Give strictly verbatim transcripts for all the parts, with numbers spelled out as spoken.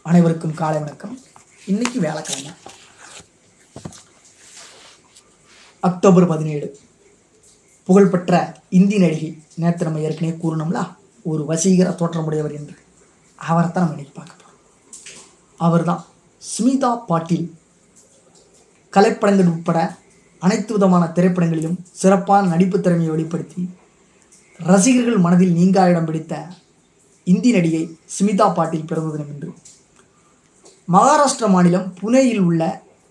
அனைவருக்கும் காலை வணக்கம். இன்னைக்கு வியாழக்கிழமை அக்டோபர் பதினேழு. புகழ்பெற்ற இந்தி நடிகை, நேற்று நம்ம ஏற்கனவே கூறணும்ல ஒரு வசீகர தோற்றமுடையவர் என்று, அவரைத்தான் நம்ம இன்னைக்கு பார்க்க போகிறோம். அவர் தான் ஸ்மிதா பாட்டீல். கலைப்படங்கள் உட்பட அனைத்து விதமான திரைப்படங்களிலும் சிறப்பான நடிப்பு திறமையை வெளிப்படுத்தி ரசிகர்கள் மனதில் நீங்கா இடம் பிடித்த இந்தி நடிகை ஸ்மிதா பாட்டீல் பிறந்த தினம் என்று மகாராஷ்டிரா மாநிலம் புனேயில் உள்ள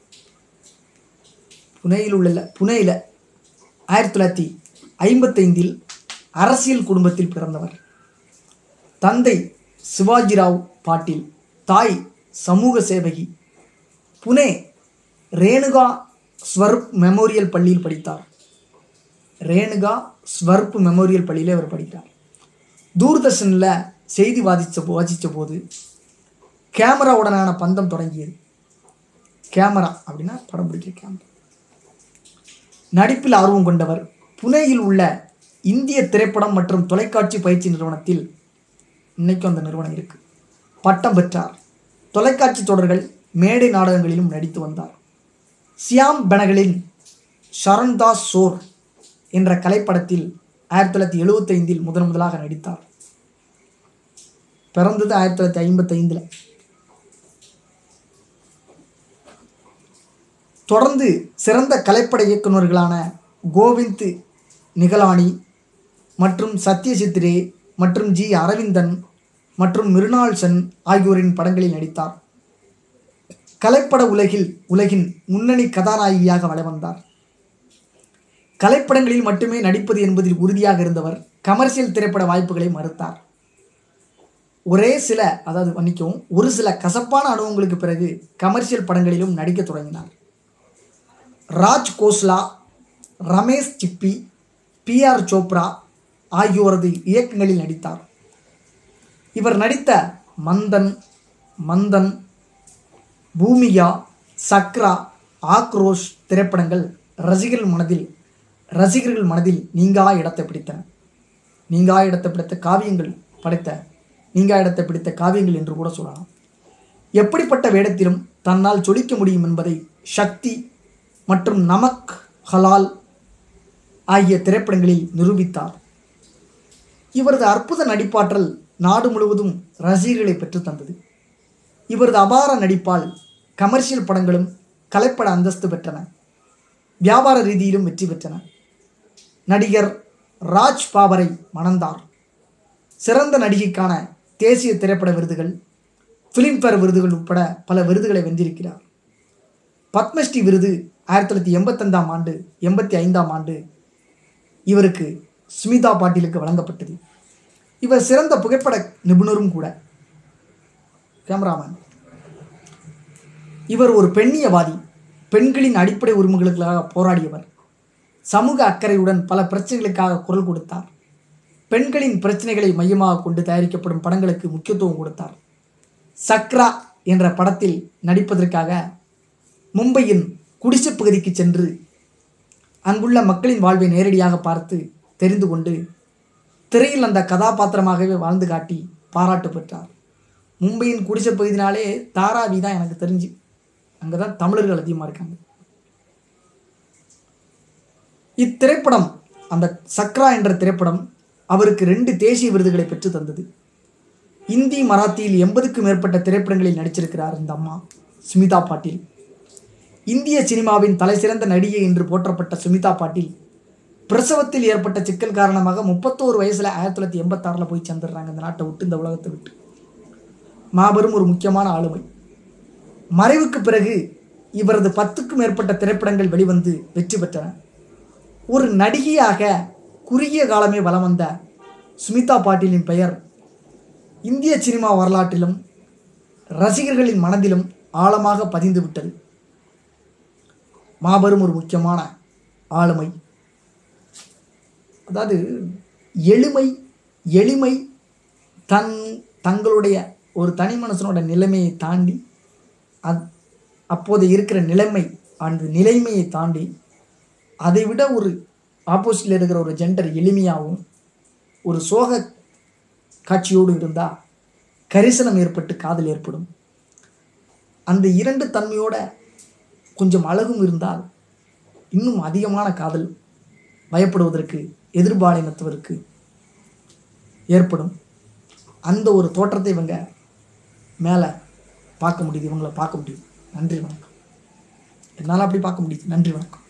புனேயில் உள்ள புனேயில் ஆயிரத்தி தொள்ளாயிரத்தி ஐம்பத்தைந்தில் அரசியல் குடும்பத்தில் பிறந்தவர். தந்தை சிவாஜிராவ் பாட்டீல், தாய் சமூக சேவகி. புனே ரேணுகா ஸ்வரூப் மெமோரியல் பள்ளியில் படித்தார். ரேணுகா ஸ்வரூப் மெமோரியல் பள்ளியில் அவர் படித்தார். தூர்தர்ஷனில் செய்தி வாதிச்ச வாசித்த போது கேமராவுடனான பந்தம் தொடங்கியது. கேமரா அப்படின்னா படம் பிடிக்கிற கேமரா. நடிப்பில் ஆர்வம் கொண்டவர் புனேயில் உள்ள இந்திய திரைப்படம் மற்றும் தொலைக்காட்சி பயிற்சி நிறுவனத்தில், இன்னைக்கும் அந்த நிறுவனம் இருக்கு, பட்டம் பெற்றார். தொலைக்காட்சி தொடர்கள், மேடை நாடகங்களிலும் நடித்து வந்தார். சியாம் பெனகலின் ஷரண்தாஸ் சோர் என்ற கலைப்படத்தில் ஆயிரத்தி தொள்ளாயிரத்தி எழுபத்தி ஐந்தில் முதன் முதலாக நடித்தார். பிறந்தது ஆயிரத்தி தொள்ளாயிரத்தி ஐம்பத்தி ஐந்தில். தொடர்ந்து சிறந்த கலைப்பட இயக்குநர்களான கோவிந்த் நிகலானி மற்றும் சத்யஜித்ரே மற்றும் ஜி அரவிந்தன் மற்றும் மிருனாள் சென் ஆகியோரின் படங்களில் நடித்தார். கலைப்பட உலகில் உலகின் முன்னணி கதாநாயகியாக வளவந்தார். கலைப்படங்களில் மட்டுமே நடிப்பது என்பதில் உறுதியாக இருந்தவர் கமர்ஷியல் திரைப்பட வாய்ப்புகளை மறுத்தார். ஒரே சில அதாவது மன்னிக்கவும் ஒரு சில கசப்பான அனுபவங்களுக்கு பிறகு கமர்ஷியல் படங்களிலும் நடிக்க தொடங்கினார். ராஜ் கோஸ்லா, ரமேஷ் சிப்பி, பி ஆர் சோப்ரா ஆகியோரது இயக்கங்களில் நடித்தார். இவர் நடித்த மந்தன், மந்தன், பூமியா, சக்ரா, ஆக்ரோஷ் திரைப்படங்கள் ரசிகர்கள் மனதில் ரசிகர்கள் மனதில் நீங்கா இடத்தை பிடித்தன. நீங்கா இடத்தை பிடித்த காவியங்கள் படைத்த நீங்கா இடத்தை பிடித்த காவியங்கள் என்று கூட சொல்லலாம். எப்படிப்பட்ட வேடத்திலும் தன்னால் ஜொலிக்க முடியும் என்பதை சக்தி மற்றும் நமக் ஹலால் ஆகிய திரைப்படங்களில் நிரூபித்தார். இவரது அற்புத நடிப்பாற்றல் நாடு முழுவதும் ரசிகர்களை பெற்று தந்தது. இவரது அபார நடிப்பால் கமர்ஷியல் படங்களும் கலைப்பட அந்தஸ்து பெற்றன. வியாபார ரீதியிலும் வெற்றி பெற்றன. நடிகர் ராஜ் பாபரை மணந்தார். சிறந்த நடிகைக்கான தேசிய திரைப்பட விருதுகள், பிலிம்பேர் விருதுகள் உட்பட பல விருதுகளை வென்றிருக்கிறார். பத்மஸ்ரீ விருது ஆயிரத்தி தொள்ளாயிரத்தி எண்பத்தைந்தாம் ஆண்டு எண்பத்தி ஐந்தாம் ஆண்டு இவருக்கு ஸ்மிதா பாட்டீலுக்கு வழங்கப்பட்டது. இவர் சிறந்த புகைப்பட நிபுணரும் கூட, கேமராமேன். இவர் ஒரு பெண்ணியவாதி, பெண்களின் அடிப்படை உரிமைகளுக்காக போராடியவர். சமூக அக்கறையுடன் பல பிரச்சனைகளுக்காக குரல் கொடுத்தார். பெண்களின் பிரச்சனைகளை மையமாக கொண்டு தயாரிக்கப்படும் படங்களுக்கு முக்கியத்துவம் கொடுத்தார். சக்ரா என்ற படத்தில் நடிப்பதற்காக மும்பையின் குடிசை பகுதிக்கு சென்று அங்குள்ள மக்களின் வாழ்வை நேரடியாக பார்த்து தெரிந்து கொண்டு திரையில் அந்த கதாபாத்திரமாகவே வாழ்ந்து காட்டி பாராட்டு பெற்றார். மும்பையின் குடிசை பகுதினாலே தாராவி தான் எனக்கு தெரிஞ்சு, அங்கே தான் தமிழர்கள் அதிகமாக இருக்காங்க. இத்திரைப்படம், அந்த சக்ரா என்ற திரைப்படம் அவருக்கு ரெண்டு தேசிய விருதுகளை பெற்று தந்தது. இந்தி, மராத்தியில் எண்பதுக்கும் மேற்பட்ட திரைப்படங்களில் நடிச்சிருக்கிறார் இந்த அம்மா ஸ்மிதா பாட்டீல். இந்திய சினிமாவின் தலை சிறந்த நடிகை என்று போற்றப்பட்ட ஸ்மிதா பாட்டீல் பிரசவத்தில் ஏற்பட்ட சிக்கல் காரணமாக முப்பத்தோரு வயசுல ஆயிரத்தி தொள்ளாயிரத்தி எண்பத்தி ஆறுல போய் சேர்ந்துடுறாங்க இந்த நாட்டை விட்டு, இந்த உலகத்தை விட்டு. மாபெரும் ஒரு முக்கியமான ஆளுமை. மறைவுக்கு பிறகு இவரது பத்துக்கும் மேற்பட்ட திரைப்படங்கள் வெளிவந்து வெற்றி பெற்றன. ஒரு நடிகையாக குறுகிய காலமே வலம் வந்த ஸ்மிதா பாட்டீலின் பெயர் இந்திய சினிமா வரலாற்றிலும் ரசிகர்களின் மனதிலும் ஆழமாக பதிந்து விட்டது. மாபெரும் ஒரு முக்கியமான ஆளுமை. அதாவது எளிமை எளிமை தன் தங்களுடைய ஒரு தனி மனுஷனோட நிலைமையை தாண்டி, அத் அப்போது இருக்கிற நிலைமை அந்த நிலைமையை தாண்டி அதை விட ஒரு ஆப்போசிட்டில் இருக்கிற ஒரு ஜெண்டர் எளிமையாகவும் ஒரு சோக காட்சியோடு இருந்தால் கரிசனம் ஏற்பட்டு காதல் ஏற்படும். அந்த இரண்டு தன்மையோட கொஞ்சம் அழகும் இருந்தால் இன்னும் அதிகமான காதல் பயப்படுவதற்கு எதிர்பாலினத்தவருக்கு ஏற்படும். அந்த ஒரு தோற்றத்தை இவங்க மேலே பார்க்க முடியுது, இவங்களை பார்க்க முடியுது. நன்றி வணக்கம். என்னால் அப்படி பார்க்க முடியுது. நன்றி வணக்கம்.